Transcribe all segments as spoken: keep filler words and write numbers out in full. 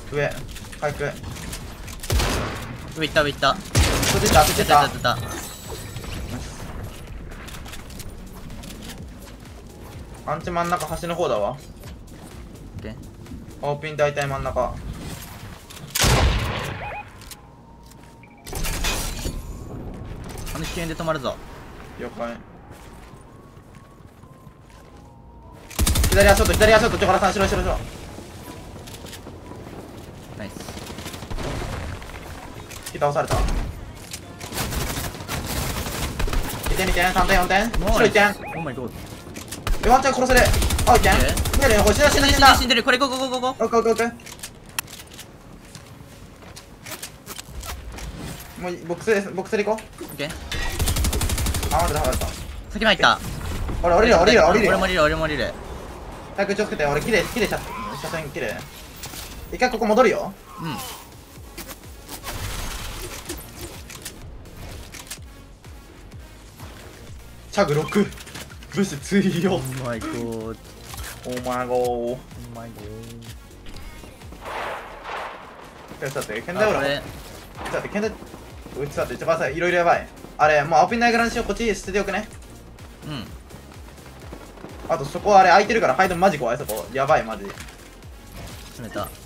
上回復。 上行った上行った。 出てた出てた出た。 アンチ真ん中端の方だわ。 オッケー。 オープン大体真ん中。 あの危険で止まるぞ。 了解。左足ショット左足ショット。ちょ原さん後ろ後ろ後ろ。 ナイス。 引き倒された。にてんにてんさんてんよんてん白いってん。 オーマイゴー。 えワンチャン殺せる。あいってん。 オッケ見えるよ。これ死んだ死んだ死んだ。 死んでる。これゴゴゴゴゴ。 オッケーオッケーオッケー。もうボックスでボックスで行こう。 オッケー。 あまだ離れた。 先前行った。 俺降りるよ降りるよ降りるよ。 俺も降りる俺も降りる。 早く気をつけて。俺綺麗綺麗車車線綺麗。一回ここ戻るよ。 うん。 チャグろく。ブス強いよ。 オーマイゴー。 お前ごー。 オーマイゴー。 ちょっと待って、ケンダウロ。 あこれちょっと待って、ケンダウロ。うちだって、ちょっと待って、いろいろやばい。あれ、もうアオピンないぐらいにしよう。こっち捨てておくね。 うん。 あと、そこあれ空いてるから、ハイドマジ怖い、そこ。やばい、マジ。 詰めた。で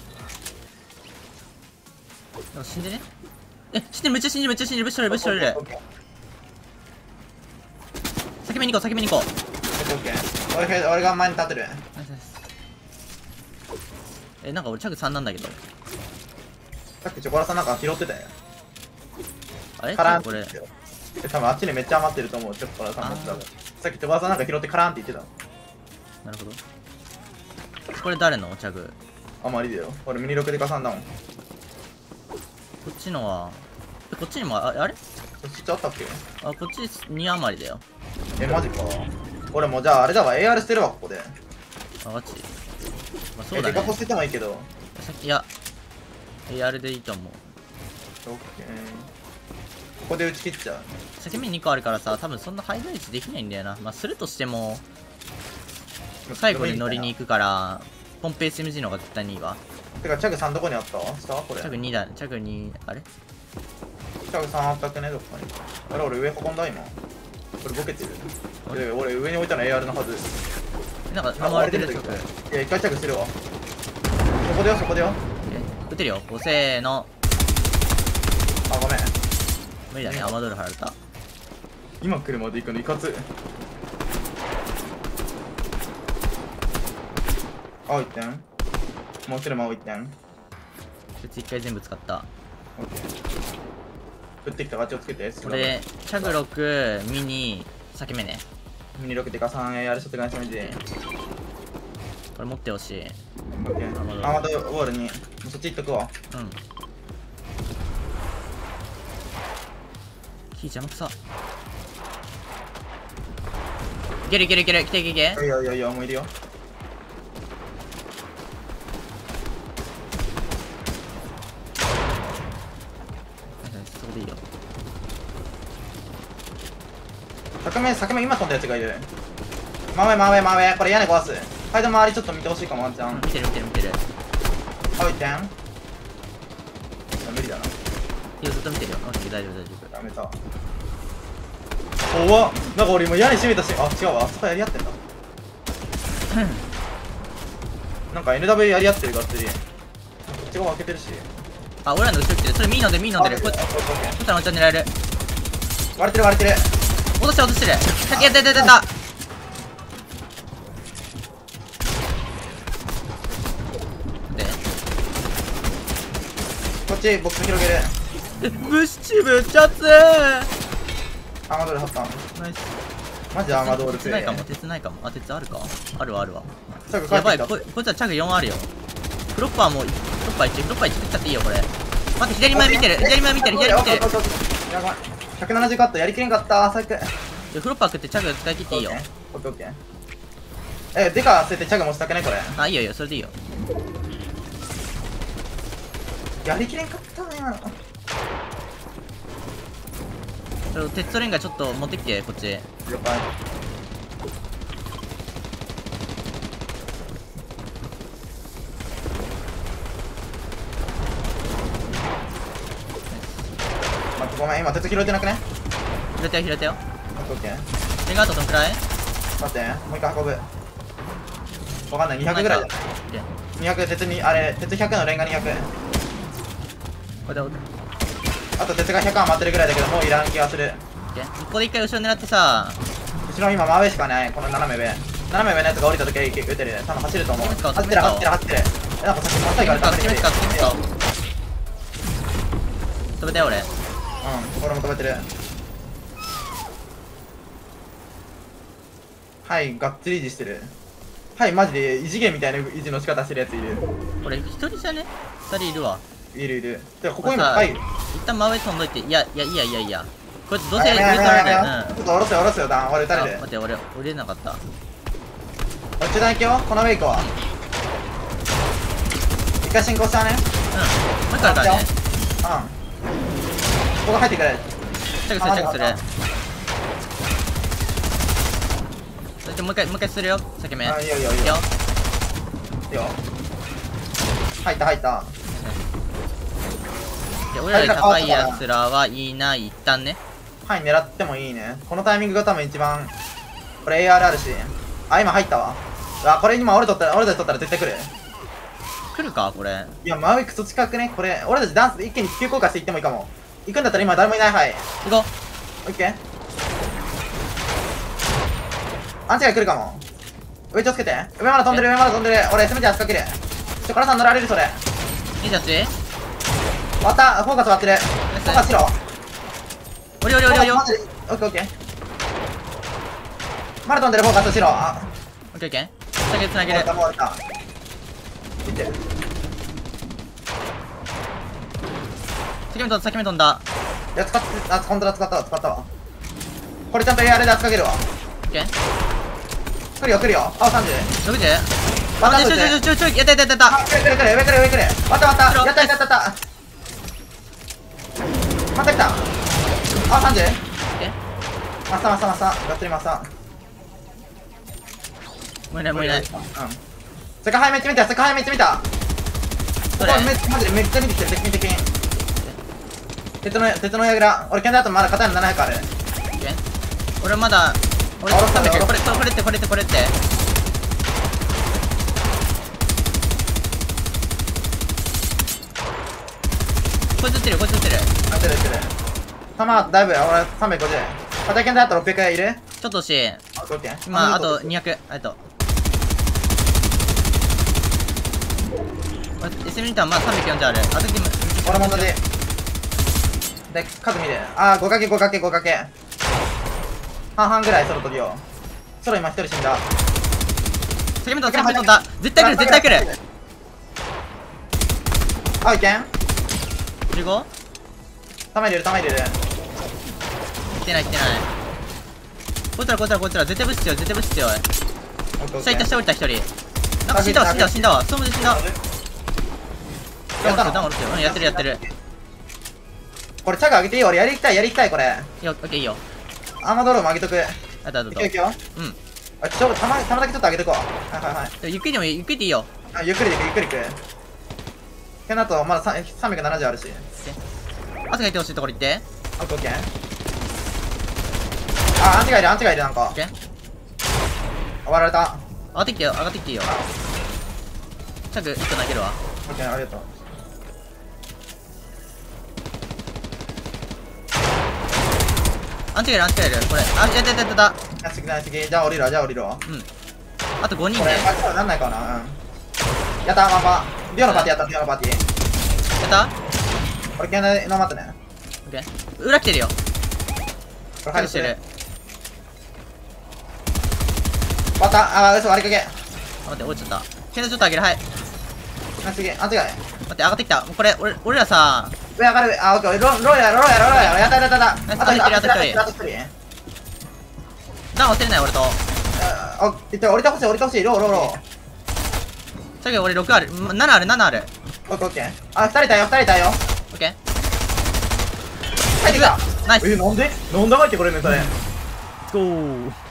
も死んでね。え、死んでる。めっちゃ死んでる。めっちゃ死んでる。ぶっしょれぶっしょれる。先目に行こう先目に行こう。 オッケーオッケー。俺、俺が前に立ってる。 ナイスナイス。え、なんか俺チャグさんなんだけど。 さっきチョコラさんなんか拾ってたよ。 あれカランってこれ。 言ってよ。え、多分あっちにめっちゃ余ってると思う、チョコラさんの多分。さっきチョコラさんなんか拾ってカランって言ってた。 なるほど。これ誰のチャグ。 あまりだよ。俺ミニロケで加算だもん。 こっちのは。え、こっちにもああれそっちあったっけ。 あ、こっちに余りだよ。 え、マジか。俺もじゃああれだわ、エーアール 捨てるわ、ここで。 あ、ガチ。まあ、そえ、 うだね。 デカポ捨ててもいいけど。 さいや、えー、あれでいいと思う。 オッケー。ここで打ち切っちゃう。 先目にこあるからさ、多分そんなハイライトできないんだよな。まあ、するとしても、最後に乗りに行くから、ポンペ エスエムジー の方が絶対にいいわ。 てか、チャグさんどこにあった下これ。 チャグにだ、チャグに、あれチャグさんあったっけね、どっかに。あれ、俺上運んだ今。これボケてる。で俺上に置いたの エーアール のはず。 なんか、守られてるチャグ。 いや、一回チャグするわ。そこでよ、そこでよ。 撃てるよ。こうせーの。 あ、ごめん。 無理だね、アマドール貼られた。 今来るまで行くのいかつ。青いってん。もう一人も青いってん。 こいつ一回全部使った。 オッケー。降ってきたガチをつけて。 これ、チャグろく、ミニ、先目ね。 ミニロケテカさん エーアール ショットガンシャメジ。 これ持ってほしい。 オッケー。アマドウォールに。もうそっち行っとくわ。 うん。キー邪魔くさ。いけるいけるいける。来ていけいけ。 いやいやいや、もういるよ。 そこでいいよ。 坂目、坂目今飛んだやつがいる。真上真上真上。これ屋根壊す。ハイド周りちょっと見てほしいかも、ワンちゃん。 見てる見てる見てる。 青いってん。無理だな。 いや、ずっと見てるよ。オッケー、大丈夫大丈夫。 やめた。怖っ。なんか俺今屋根閉めたし、あ、違うわ。あそこやり合ってんだ。なんか エヌダブリュー やり合ってるがっつり。こっち側開けてるし。 あ、俺らの後ろ来てる。それミー飲んでるミー飲んでる。これ、こっちはワンチャン狙える。 割れてる割れてる。 落として落としてる。先やったやったやった。で、 こっちボックス広げる。 え、ブシチめっちゃ熱い。 アーマドール貼ったん。 ナイス。 マジアーマドールプレイ。 鉄ないかも、鉄ないかも。あ、鉄あるか。あるわあるわ。 チャグ帰やばい、 ってきた。 ここいつはチャグよんあるよ。フロッパーも、フロッパーいち、フロッパーいち食っちゃっていいよ、これ。待って、左前見てる、左前見てる、左見てる。 やばい。ひゃくななじゅうカットやりきれんかった、最悪。 フロッパー食ってチャグ使い切っていいよ。 オッケーオッケー。え、デカ捨ててチャグ持ちたくねこれ。 あ、いいよいいよ、それでいいよ。 やりきれんかったね、今の。 それ鉄トレンガちょっと持ってきて、こっち。 了解。 ごめん、今鉄拾えてなくね。 拾ってよ拾ってよ。 オッケーオッケー。 レンガートどんくらい？ 待って、もう一回運ぶ。わかんない、にひゃくぐらいじゃない。にひゃく、鉄に、あれ、鉄ひゃくのレンガにひゃく。 これでオッあと鉄がひゃく余ってるぐらいだけど、もういらん気がする。 ケー。ここで一回後ろ狙ってさ、 後ろ今真上しかない、この斜め上。斜め上のやつが降りた時は撃てる。多分走ると思う。 攻め使おう走ってる、走ってる、走ってる。え、なんかさっき真っ先から決めつか決めつかうん、 飛べたよ俺。 俺も止めてる。はい、がっつり維持してる。はい、マジで異次元みたいな維持の仕方してるやついる。 俺一人じゃね？二人いるわ。 いるいる。てかここ今、 さはい。 一旦真上飛んどいて、いやいやいやいやいや。これどうせ上やめからだよ。 やめやめやめちょっと下ろすよ、下ろすよ、ダン。俺撃たれる。 あ待って、俺降れなかった。 俺中段行くよ。この上行こう。一回進行したね。 うん。もう一回あるからね。 うん。ここ入ってくれ。 チェックするチェックする。そしてもう一回もう一回するよ。先目。 あ、いいよいいよいいよ。 いいよ。 いいよ。入った入った。 で俺らより高いやつらはいいな、一旦ね。 はい、狙ってもいいね。このタイミングが多分一番。これ エーアール あるし。あ、今入ったわ。あ、これ今俺取ったら、俺たち取ったら絶対来る。 来るかこれ。 いや、真上クソ近くね。これ、俺たちダンスで一気に急降下していってもいいかも。行くんだったら今誰もいない。はい。 行こオッケー。アンチが来るかも。上気をつけて。上まで飛んでる、上まで飛んでる。俺、せめて足かける。ちょ、からさん乗られる、それ。 いいじゃんち。 終わった。フォーカス終わってる。フォーカスしろ。 おりおりおりおりお。オッオッケーオッケー。まだ飛んでる、フォーカスしろ。あ、 ケーオッケー。先つなげる。 もう終わった。いってる。 先目飛んだ先目飛んだ。 いや、使って、あ、本当だ、使ったわ、使ったわ。これちゃんとエアレで圧かけるわ。 オッケー。 来るよ、来るよ。青さんじゅう。 ろくじゅう？ またあ、ちょちょちょちょちょ、やったやったやったやった。 あ、来る来る来る、上来る上来る。またまた。やったやったやったやった。また来た。青さんじゅう。 オッケー。 マッサマッサマッサ。がっつりマッサ。 もういないもういない。 うん。世界背めっちゃ見た、世界背めっちゃ見た。 それここめっちゃマジでめっちゃ見てきてる、敵に敵に。鉄の、鉄の矢倉。俺、キャンダーとまだ刀ななひゃくある。 オッケー。俺まだ、俺あ下ろしたさんびゃく。これ、 下ろこれってこれってこれって。こいつ撃ってるこいつ撃ってる。 あ、てるてる。弾、だいぶ、俺、さんびゃくごじゅう。片キャンダーとろっぴゃくいる？ ちょっと惜しい。 あ、オッケー。 今あとにひゃく。あとエスエム ミターまあさんびゃくよんじゅうある。あときも俺も同じ。で、数見る。あー、ごかけごかけごかけ。半々ぐらいソロ飛びよう。ソロ今一人死んだ。 先目飛んだ先目飛んだ。絶対来る絶対来る。 あ、いけん？ じゅうご？ 弾入れる、弾入れる。 来てない来てない。こいつらこいつらこいつら絶対ブッシ強い絶対ブッシ強い。 オッケーオッケー下行った下降りた一人。なんか死んだわ死んだわ死んだわ。そうもで死んだ。 やったの？ ダウン下ろすよ。うんやってるやってる。 これチャガ上げていいよ。俺やりたいやりたいこれ。 いいよオッケーいいよ。 アーマードローも上げとく。 あとあとあと。 いくよいくよ。 うん。 あ、ちょ、弾、弾だけちょっと上げとこう。はいはいはい。 ゆっくりでもいいゆっくりでいいよ。 あ、ゆっくりでいくゆっくりいく。けどあとまださんびゃくななじゅうあるし。 汗かいてほしいところ行って。 オッケーオッケー。あ、アンチがいるアンチがいるなんかオッ。ケー。 終わられた。 上がってきてよ上がってきていいよ。チャグいっこ投げるわ。 オッケーありがとう。 アンチがいるアンチがいる。これあやったやったやったやっナイスナイスじゃあ降りろじゃあ降りろ。 た。うん。あとごにんこれ、 で。やあ、そうなんないかな。うん。やった、マンパ。デュオのパーティーやった、デュオのパーティー。 った俺、ケンナの待ってね。 オッケー。裏来てるよ。 これチャ入るグしてる。 終わったあー、嘘、割りかけ。 待って落ちちゃった。ケンダちょっと上げるはい。 ナイス、次、あ、違う。 待って上がってきた。これ俺俺らさ。 上上がる、あ、オッケー、ロローや、ローや、ローや、やったやったやった。あと、 あと一人あと一人あと一人。 ダウン押せれない俺と。 あ、お、いって、降りてほしい、降りてほしい、ロー、ロー、ロー。 チャグ俺ろくある。ななあるななある。 オッケー、オッケー。あ、二人いたよ、二人いたよ。 オッケー。 入ってきた。 ナイス。 え、なんでなんで入ってこれんねん、それ。 ゴー。